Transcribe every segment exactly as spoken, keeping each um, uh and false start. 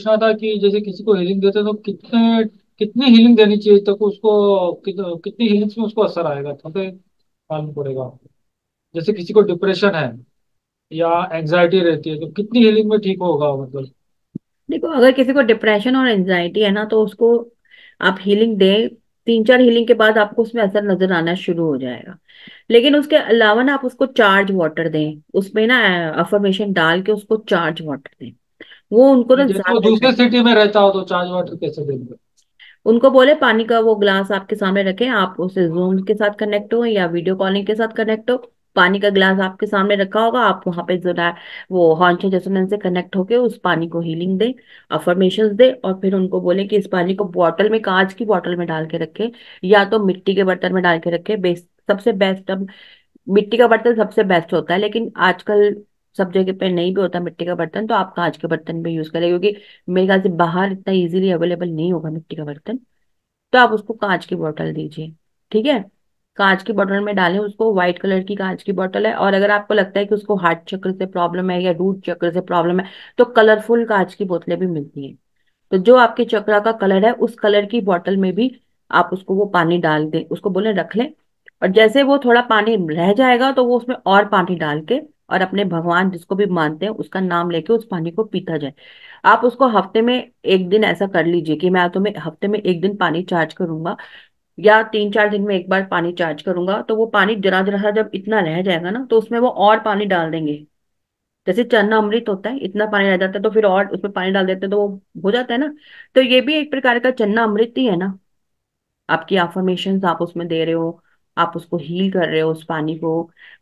पूछना था कि जैसे किसी को हीलिंग देते हैं तो कितने कितनी हीलिंग देनी चाहिए तक उसको कित, कितनी हीलिंग में उसको असर आएगा तो फिर मालूम पड़ेगा। जैसे किसी को डिप्रेशन है या एंजाइटी रहती है तो कितनी हीलिंग में ठीक होगा मतलब। देखो, अगर किसी को डिप्रेशन और एंजाइटी है ना, तो उसको आप हीलिंग दें। तीन चार हीलिंग के बाद आपको उसमें असर नजर आना शुरू हो जाएगा। लेकिन उसके अलावा ना आप उसको चार्ज वाटर दें, उसमें ना अफर्मेशन डाल के उसको चार्ज वाटर दें। वो उनको ना जैसे वो ज्यादा दूसरे इफेक्ट। सिटी में रहता हो तो चार्ज वाटर कैसे देंगे। उनको बोले पानी का वो ग्लास आपके सामने रखें, आप उसे जूम के साथ कनेक्ट हो या वीडियो कॉलिंग के साथ कनेक्ट हो। पानी का ग्लास आपके सामने रखा होगा, आप वहां पे जो है वो हॉन्चो रेजोनेंस से कनेक्ट होके उस पानी को हीलिंग दे, अफर्मेशंस दे, और फिर उनको बोले कि इस पानी को बॉटल में, कांच की बॉटल में डाल के रखे, या तो मिट्टी के बर्तन में डाल के रखे। बेस्ट, सबसे बेस्ट। अब मिट्टी का बर्तन सबसे बेस्ट होता है, लेकिन आजकल सब जगह पे नहीं भी होता मिट्टी का बर्तन, तो आप कांच के बर्तन में यूज करें, क्योंकि मेरे ख्याल से बाहर इतना इजीली अवेलेबल नहीं होगा मिट्टी का बर्तन। तो आप उसको कांच की बोतल दीजिए। ठीक है। कांच की बोतल में डालें उसको, व्हाइट कलर की कांच की बोतल है। और अगर आपको लगता है कि उसको हार्ट चक्र से प्रॉब्लम है या रूट चक्र से प्रॉब्लम है, तो कलरफुल कांच की बोतलें भी मिलती हैं। तो जो आपके चक्रा का कलर है उस कलर की बोतल में भी आप उसको वो पानी डाल दें, उसको बोले रख लें। और जैसे वो थोड़ा पानी रह जाएगा तो वो उसमें और पानी डाल के, और अपने भगवान जिसको भी मानते हैं उसका नाम लेके उस पानी को पीता जाए। आप उसको हफ्ते में एक दिन ऐसा कर लीजिए कि मैं तुम्हें हफ्ते में एक दिन पानी चार्ज करूंगा, या तीन चार दिन में एक बार पानी चार्ज करूंगा। तो वो पानी जरा जरा सा जब इतना रह जाएगा ना, तो उसमें वो और पानी डाल देंगे। जैसे चन्ना अमृत होता है, इतना पानी रह जाता है तो फिर और उसमें पानी डाल देते हैं तो वो हो जाता है ना। तो ये भी एक प्रकार का चन्ना अमृत ही है ना। आपकी अफर्मेशंस आप उसमें दे रहे हो, आप उसको हील कर रहे हो उस पानी को,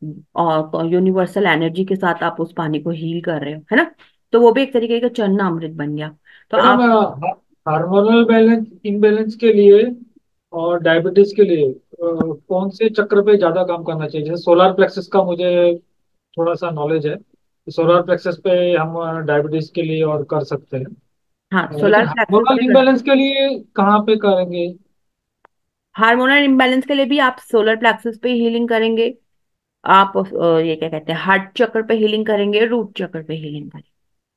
और यूनिवर्सल एनर्जी के साथ आप उस पानी को हील कर रहे हो, है ना। तो वो भी एक तरीके का चन्ना अमृत बन गया। तो मैडम, आप। हार्मोनल बैलेंस इम्बैलेंस के लिए और डायबिटीज के लिए अ, कौन से चक्र पे ज्यादा काम करना चाहिए। जैसे सोलार प्लेक्सस का मुझे थोड़ा सा नॉलेज है, सोलार प्लेक्सस पे हम डायबिटीज के लिए और कर सकते हैं। हाँ, अ, सोलर लेकिन प्लेक्सस हार्मोनल पे कर। इम्बैलेंस के लिए कहाँ पे करेंगे। हार्मोनल इम्बैलेंस के लिए भी आप सोलर प्लेक्सस पे हीलिंग करेंगे। आप अ, ये क्या कहते हैं, हार्ट चक्र पे हीलिंग करेंगे, रूट चक्र पे हीलिंग करेंगे।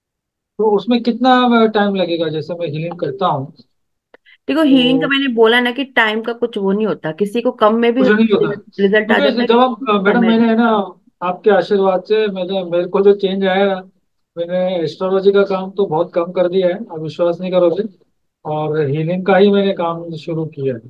तो उसमें कितना टाइम लगेगा जैसे मैं हीलिंग करता हूँ देखो, हीलिंग का तो। मैंने बोला ना कि टाइम का कुछ वो नहीं होता, किसी को कम में भी कुछ नहीं होता रिजल्ट आ जाता क्योंकि है, जब किसी हम को अ, कम मैडम, में भी। मैंने है ना आपके आशीर्वाद से मैंने मेरे को जो चेंज आया, मैंने एस्ट्रोलॉजी का काम तो बहुत कम कर दिया है, आप विश्वास नहीं करोगे। और हीलिंग का ही मैंने काम शुरू किया है।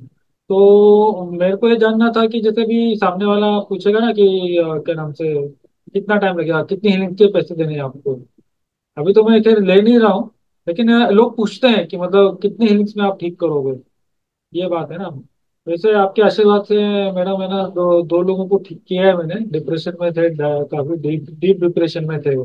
तो मेरे को ये जानना था कि जैसे भी सामने वाला पूछेगा ना कि अ, क्या नाम से कितना टाइम लगेगा, कितनी हीलिंग के पैसे देने हैं आपको। अभी तो मैं खैर ले नहीं रहा हूँ, लेकिन अ, लोग पूछते हैं कि मतलब कितनी हीलिंग्स में आप ठीक करोगे। ये बात है ना। वैसे आपके आशीर्वाद से मैडम है ना दो दो लोगों को ठीक किया है मैंने, डिप्रेशन में थे, ड- काफी डीप डीप डिप्रेशन में थे वो।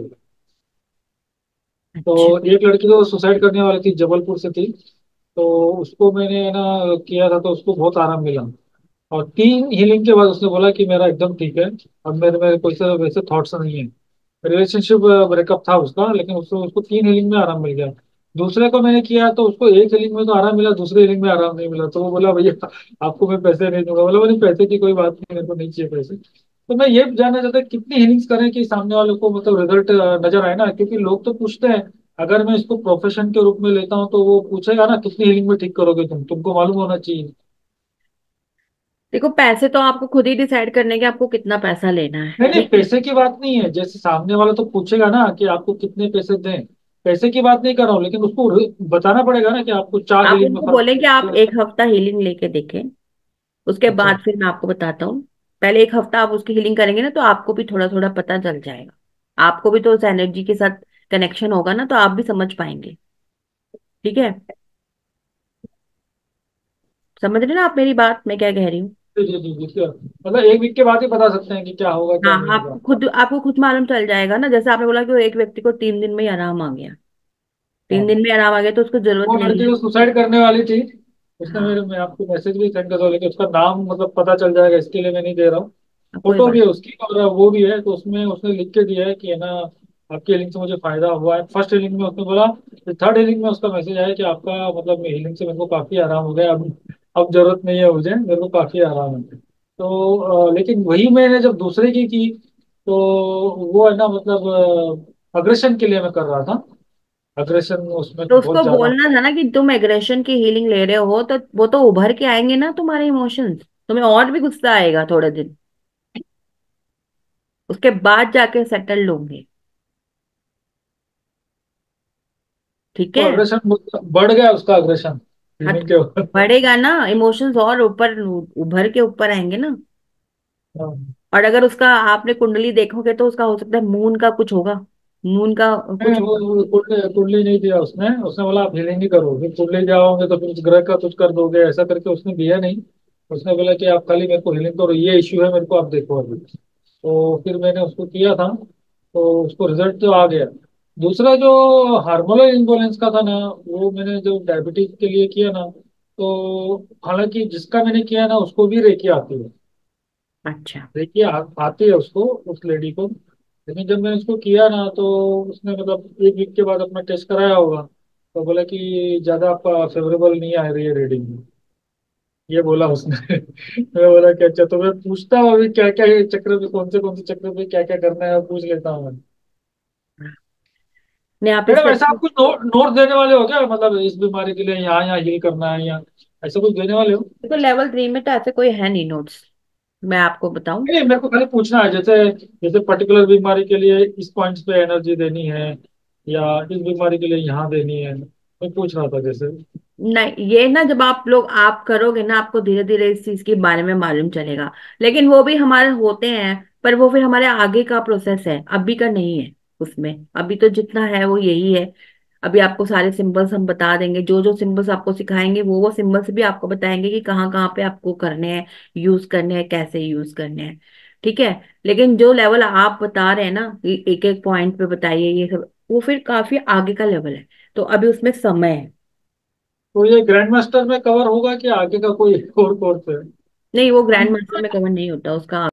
तो अच्छा। एक लड़की तो सुसाइड करने वाली थी, जबलपुर से थी। तो उसको मैंने है ना किया था तो उसको बहुत आराम मिला। और तीन हीलिंग के बाद उसने बोला कि मेरा एकदम ठीक है। अब मेरे मेरे कोई से वैसे थॉट्स नहीं है। रिलेशनशिप ब्रेकअप था उसका, लेकिन उसको उसको तीन हीलिंग में आराम मिल गया। दूसरे को मैंने किया तो उसको एक हीलिंग में तो आराम मिला, दूसरे हीलिंग में आराम नहीं मिला। तो वो बोला भैया आपको मैं पैसे नहीं दूंगा। बोला बोले पैसे की कोई बात नहीं, मेरे को नहीं चाहिए पैसे। तो मैं ये जानना चाहता हूँ कितनी हीलिंग्स करें कि सामने वालों को मतलब रिजल्ट नजर आए ना, क्योंकि लोग तो पूछते हैं। अगर मैं इसको प्रोफेशन के रूप में लेता हूँ तो वो पूछेगा ना कितनी हीलिंग में ठीक करोगे तुम, तुमको मालूम होना चाहिए। देखो, पैसे तो आपको खुद ही डिसाइड करने के, आपको कितना पैसा लेना है, नहीं नहीं, ठीक है। पैसे की बात नहीं है। जैसे सामने वाला तो पूछेगा ना कि आपको कितने पैसे दें, पैसे की बात नहीं कर रहा हूँ, लेकिन उसको बताना पड़ेगा ना कि आपको चार आप हीलिंग में उनको फर्क बोलें कि आप पड़ेगा। एक हफ्ता हीलिंग लेके देखें, उसके अच्छा। बाद फिर मैं आपको बताता हूँ। पहले एक हफ्ता आप उसकी हीलिंग करेंगे ना, तो आपको भी थोड़ा थोड़ा पता चल जाएगा। आपको भी तो उस एनर्जी के साथ कनेक्शन होगा ना, तो आप भी समझ पाएंगे। ठीक है। समझ रहे ना आप मेरी बात, मैं क्या कह रही हूँ। जी जी जी जी sure। मतलब एक वीक के बाद ही बता सकते हैं कि क्या होगा क्या हाँ, नहीं होगा। आपको खुद आपको खुद मालूम चल जाएगा ना। जैसे आपने बोला कि वो एक व्यक्ति को तीन दिन में ही आराम आ गया। तीन हाँ। दिन में आराम आ गया तो उसको जरूरत वो नहीं लड़की है। जो सुसाइड करने वाली थी, उसने हाँ। मेरे मैं आपको मैसेज भी सेंड कर दूँ, लेकिन उसका नाम मतलब पता चल जाएगा इसके लिए मैं नहीं दे रहा हूँ। कोई फोटो भी बात। है उसकी और वो भी है, तो उसमें उसने लिख के दिया है कि है ना आपकी हीलिंग से मुझे फायदा हुआ है। फर्स्ट हीलिंग में उसने बोला, थर्ड हीलिंग में उसका मैसेज आया कि आपका मतलब हीलिंग से मेरे को काफी आराम हो गया, अब अब जरूरत नहीं है मुझे, मेरे को काफी आराम है। तो अ, लेकिन वही मैंने जब दूसरे की की तो वो है ना मतलब अग्रेशन के लिए मैं कर रहा था। अग्रेशन उसमें तो बहुत उसको ज्यादा। बोलना था ना कि तुम एग्रेशन की हीलिंग ले रहे हो, तो वो तो उभर के आएंगे ना तुम्हारे इमोशंस, तुम्हें और भी गुस्सा आएगा थोड़े दिन, उसके बाद जाके सेटल होंगे। ठीक तो है। अग्रेशन बढ़ गया उसका, अग्रेशन हाँ, फीलिंग तो के ऊपर। बढ़ेगा ना, इमोशंस और ऊपर उभर के ऊपर आएंगे ना। हाँ। और अगर उसका आपने कुंडली देखोगे तो उसका हो सकता है मून का कुछ होगा, मून का नहीं, कुछ वो होगा। वो कुंडली कुंडली नहीं दिया उसने। उसने बोला आप हीलिंग ही करो, फिर कुंडली जाओगे तो फिर उस ग्रह का कुछ कर दोगे, ऐसा करके उसने दिया नहीं। उसने बोला कि आप खाली मेरे को हीलिंग करो, ये इश्यू है मेरे को, आप देखो अभी। तो फिर मैंने उसको किया था, तो उसको रिजल्ट तो आ गया। दूसरा जो हार्मोनल इम्बैलेंस का था ना, वो मैंने जो डायबिटीज के लिए किया ना, तो हालांकि जिसका मैंने किया ना उसको भी रेकी आती है। अच्छा। देखिए आ, आती है उसको, उस लेडी को। लेकिन जब मैंने उसको किया ना, तो उसने मतलब एक वीक के बाद अपना टेस्ट कराया होगा, तो बोला कि ज्यादा आपका फेवरेबल नहीं आ रही है रीडिंग, ये बोला उसने। मैं बोला कि अच्छा, तो मैं पूछता हूँ अभी क्या क्या ये चक्र में, कौन से कौन से चक्र में क्या क्या करना है, पूछ लेता हूँ मैं। नहीं, आप मैडम इससे ऐसा आप कुछ नो, नोट देने वाले हो क्या, मतलब इस बीमारी के लिए यहाँ यहाँ हील करना है, या ऐसा कुछ देने वाले हो? देखो, लेवल थ्री में तो ऐसे कोई है नहीं नोट्स, मैं आपको बताऊं। नहीं, मेरे को खाली पूछना है, जैसे जैसे पर्टिकुलर बीमारी के लिए इस पॉइंट्स पे एनर्जी देनी है, या इस बीमारी के लिए यहाँ देनी है, मैं पूछ रहा था जैसे। नहीं, ये ना जब आप लोग आप करोगे ना, आपको धीरे धीरे इस चीज के बारे में मालूम चलेगा। लेकिन वो भी हमारे होते हैं, पर वो फिर हमारे आगे का प्रोसेस है, अभी का नहीं है उसमें। अभी तो जितना है वो यही है। अभी आपको सारे सिंबल्स हम बता देंगे, जो जो सिंबल्स आपको सिखाएंगे वो वो सिंबल्स भी आपको बताएंगे कि कहाँ कहाँ पे आपको करने हैं, यूज करने हैं, कैसे यूज करने हैं। ठीक है। लेकिन जो लेवल आप बता रहे हैं ना, एक एक पॉइंट पे बताइए ये सब, वो फिर काफी आगे का लेवल है। तो अभी उसमें समय है। तो ये ग्रैंड मास्टर में कवर होगा कि आगे का कोई और कोर्स है? नहीं, वो ग्रैंड मास्टर में कवर नहीं होता उसका।